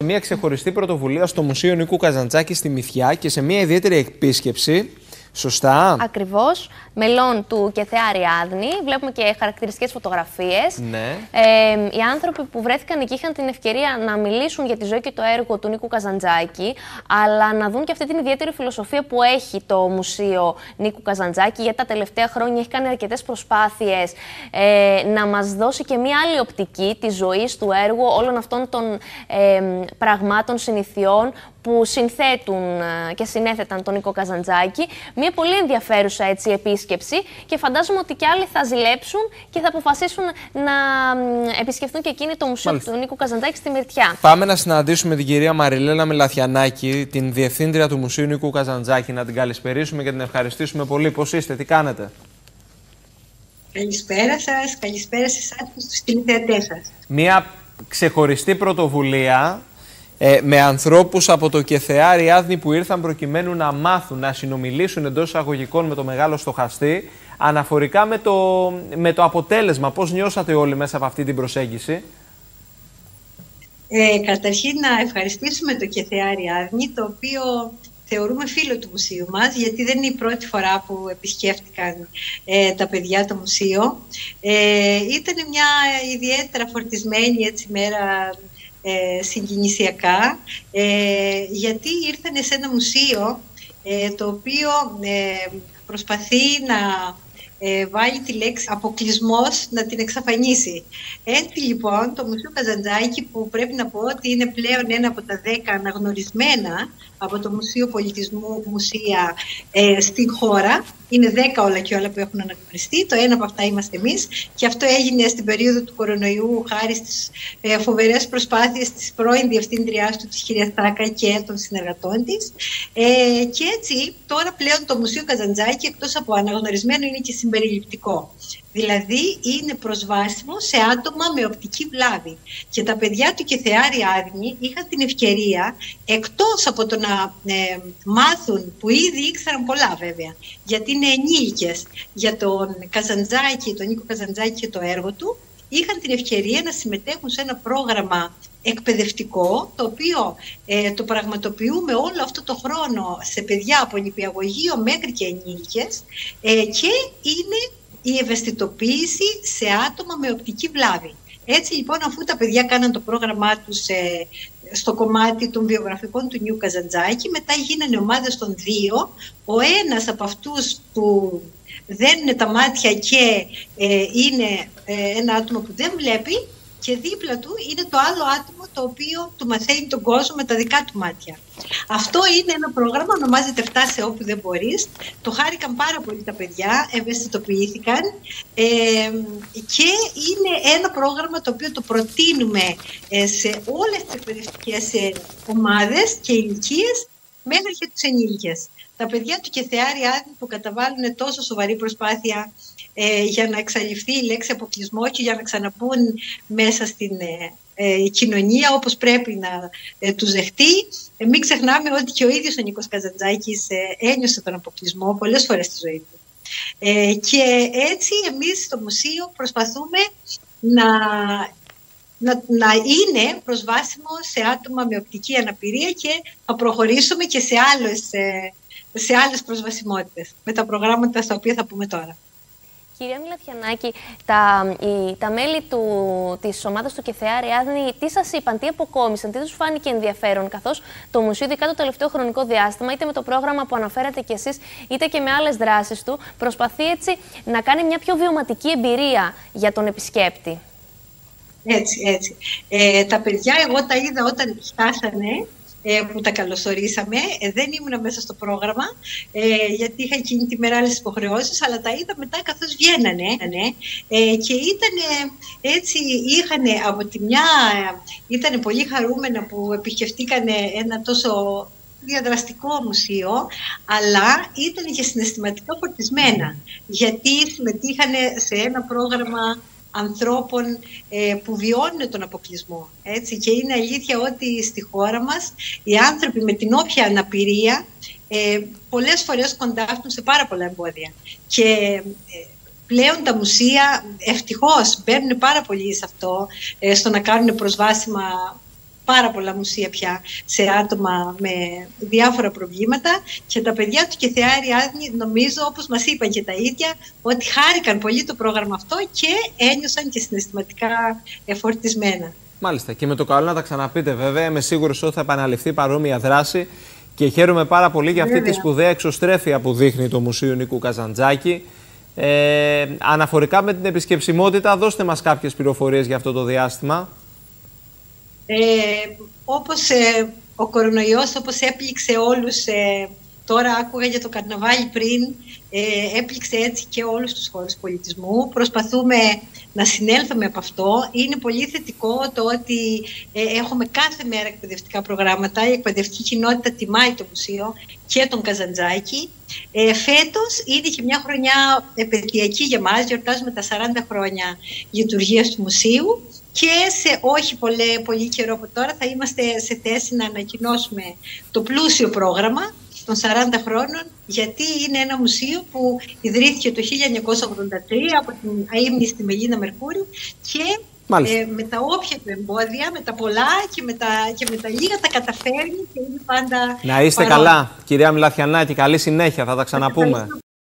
μια ξεχωριστή πρωτοβουλία στο Μουσείο Νίκου Καζαντζάκη στη Μυθιά και σε μια ιδιαίτερη επίσκεψη. Σωστά. Ακριβώς. Μελών του ΚΕΘΕ Αριάδνη. Βλέπουμε και χαρακτηριστικές φωτογραφίες. Ναι. Οι άνθρωποι που βρέθηκαν εκεί είχαν την ευκαιρία να μιλήσουν για τη ζωή και το έργο του Νίκου Καζαντζάκη, αλλά να δουν και αυτή την ιδιαίτερη φιλοσοφία που έχει το Μουσείο Νίκου Καζαντζάκη, γιατί τα τελευταία χρόνια έχει κάνει αρκετές προσπάθειες να μας δώσει και μία άλλη οπτική της ζωής, του έργου, όλων αυτών των πραγμάτων, συνηθιών που συνθέτουν και συνέθεταν τον Νίκο Καζαντζάκη. Μια πολύ ενδιαφέρουσα έτσι επίσκεψη και φαντάζομαι ότι και άλλοι θα ζηλέψουν και θα αποφασίσουν να επισκεφτούν και εκείνοι το Μουσείο του Νίκου Καζαντζάκη στη Μυρτιά. Πάμε να συναντήσουμε την κυρία Μαριλένα Μελαθιανάκη, την Διευθύντρια του Μουσείου Νίκου Καζαντζάκη, να την καλησπερίσουμε και την ευχαριστήσουμε πολύ. Πώς είστε, τι κάνετε? Καλησπέρα σας, καλησπέρα σε εσάς και στους τηλεθεατές σας. Μια ξεχωριστή πρωτοβουλία με ανθρώπους από το ΚΕΘΕ Αριάδνη που ήρθαν προκειμένου να μάθουν, να συνομιλήσουν εντός εισαγωγικών με το μεγάλο στοχαστή, αναφορικά με το αποτέλεσμα. Πώς νιώσατε όλοι μέσα από αυτή την προσέγγιση? Καταρχήν να ευχαριστήσουμε το ΚΕΘΕ Αριάδνη, το οποίο θεωρούμε φίλο του μουσείου μας, γιατί δεν είναι η πρώτη φορά που επισκέφτηκαν τα παιδιά το μουσείο. Ήταν μια ιδιαίτερα φορτισμένη έτσι μέρα, συγκινησιακά, γιατί ήρθαν σε ένα μουσείο το οποίο προσπαθεί να βάλει τη λέξη αποκλεισμός να την εξαφανίσει. Έτσι λοιπόν το Μουσείο Καζαντζάκη, που πρέπει να πω ότι είναι πλέον ένα από τα 10 αναγνωρισμένα από το Μουσείο Πολιτισμού Μουσεία στην χώρα, είναι 10 όλα και όλα που έχουν αναγνωριστεί, το ένα από αυτά είμαστε εμείς, και αυτό έγινε στην περίοδο του κορονοϊού χάρη στις φοβερές προσπάθειες της πρώην διευθύντριάς του, της κυρίας Τάκα, και των συνεργατών της. Και έτσι τώρα πλέον το Μουσείο Καζαντζάκη, εκτός από αναγνωρισμένο, είναι και συμπεριληπτικό. Δηλαδή είναι προσβάσιμο σε άτομα με οπτική βλάβη. Και τα παιδιά του ΚΕΘΕ Αριάδνη είχαν την ευκαιρία, εκτός από το να μάθουν, που ήδη ήξεραν πολλά βέβαια, γιατί είναι ενήλικες, για τον Καζαντζάκη, τον Νίκο Καζαντζάκη και το έργο του, είχαν την ευκαιρία να συμμετέχουν σε ένα πρόγραμμα εκπαιδευτικό, το οποίο το πραγματοποιούμε όλο αυτό το χρόνο σε παιδιά από νηπιαγωγείο μέχρι και ενήλικες, και είναι η ευαισθητοποίηση σε άτομα με οπτική βλάβη. Έτσι λοιπόν, αφού τα παιδιά κάναν το πρόγραμμά τους στο κομμάτι των βιογραφικών του Νίκου Καζαντζάκη, μετά γίνανε ομάδες των δύο. Ο ένας από αυτούς που δένουν τα μάτια και είναι ένα άτομο που δεν βλέπει, και δίπλα του είναι το άλλο άτομο το οποίο του μαθαίνει τον κόσμο με τα δικά του μάτια. Αυτό είναι ένα πρόγραμμα, ονομάζεται «Φτάσε όπου δεν μπορείς». Το χάρηκαν πάρα πολύ τα παιδιά, ευαισθητοποιήθηκαν, και είναι ένα πρόγραμμα το οποίο το προτείνουμε σε όλες τις εκπαιδευτικές ομάδες και ηλικίες, μέχρι και τους ενήλικες. Τα παιδιά του ΚΕΘΕ Αριάδνη που καταβάλουν τόσο σοβαρή προσπάθεια για να εξαλειφθεί η λέξη αποκλεισμό και για να ξαναμπούν μέσα στην κοινωνία όπως πρέπει να τους δεχτεί. Μην ξεχνάμε ότι και ο ίδιος ο Νίκος Καζαντζάκης ένιωσε τον αποκλεισμό πολλές φορές στη ζωή του. Και έτσι εμείς στο μουσείο προσπαθούμε να είναι προσβάσιμο σε άτομα με οπτική αναπηρία, και θα προχωρήσουμε και σε άλλες προσβασιμότητες με τα προγράμματα στα οποία θα πούμε τώρα. Κυρία Μελαθιανάκη, τα μέλη της ομάδας του ΚΕΘΕ Αριάδνη τι σας είπαν, τι αποκόμισαν, τι τους φάνηκε ενδιαφέρον, καθώς το Μουσείο, ειδικά το τελευταίο χρονικό διάστημα, είτε με το πρόγραμμα που αναφέρατε κι εσείς, είτε και με άλλες δράσεις του, προσπαθεί έτσι να κάνει μια πιο βιωματική εμπειρία για τον επισκέπτη? Έτσι. Τα παιδιά, εγώ τα είδα όταν φτάσανε, που τα καλωσορίσαμε. Δεν ήμουν μέσα στο πρόγραμμα, γιατί είχα εκείνη τη μέρα άλλες υποχρεώσεις, αλλά τα είδα μετά καθώς βγαίνανε, και είχαν από τη μια, ήταν πολύ χαρούμενα που επισκεφτήκανε ένα τόσο διαδραστικό μουσείο, αλλά ήταν και συναισθηματικά φορτισμένα, γιατί συμμετείχαν σε ένα πρόγραμμα ανθρώπων που βιώνουν τον αποκλεισμό. Έτσι. Και είναι αλήθεια ότι στη χώρα μας οι άνθρωποι με την όποια αναπηρία πολλές φορές κοντάφτουν σε πάρα πολλά εμπόδια. Και πλέον τα μουσεία ευτυχώς μπαίνουν πάρα πολύ σε αυτό, στο να κάνουν προσβάσιμα πάρα πολλά μουσεία πια σε άτομα με διάφορα προβλήματα και τα παιδιά του ΚΘΑ Αριάδνη, νομίζω, όπως μας είπαν και τα ίδια, ότι χάρηκαν πολύ το πρόγραμμα αυτό και ένιωσαν και συναισθηματικά εφορτισμένα. Μάλιστα. Και με το καλό να τα ξαναπείτε, βέβαια. Είμαι σίγουρος ότι θα επαναληφθεί παρόμοια δράση και χαίρομαι πάρα πολύ για αυτή τη σπουδαία εξωστρέφεια που δείχνει το Μουσείο Νίκου Καζαντζάκη. Αναφορικά με την επισκεψιμότητα, δώστε μας κάποιες πληροφορίες για αυτό το διάστημα. Όπως ο κορονοϊός, όπως έπληξε όλους, τώρα άκουγα για το καρναβάλι πριν, έπληξε έτσι και όλους τους χώρους πολιτισμού. Προσπαθούμε να συνέλθουμε από αυτό. Είναι πολύ θετικό το ότι έχουμε κάθε μέρα εκπαιδευτικά προγράμματα. Η εκπαιδευτική κοινότητα τιμάει το μουσείο και τον Καζαντζάκη. Φέτος είναι και μια χρονιά επαιτειακή για μας. Γιορτάζουμε τα 40 χρόνια λειτουργίας του μουσείου. Και σε όχι πολύ καιρό από τώρα θα είμαστε σε θέση να ανακοινώσουμε το πλούσιο πρόγραμμα των 40 χρόνων, γιατί είναι ένα μουσείο που ιδρύθηκε το 1983 από την αείμνηστη Μελίνα Μερκούρη και με τα όποια του εμπόδια, με τα πολλά και με τα λίγα τα καταφέρνει και είναι πάντα να είστε παρόν. Καλά, κυρία Μιλαθιανάκη, καλή συνέχεια, θα τα ξαναπούμε.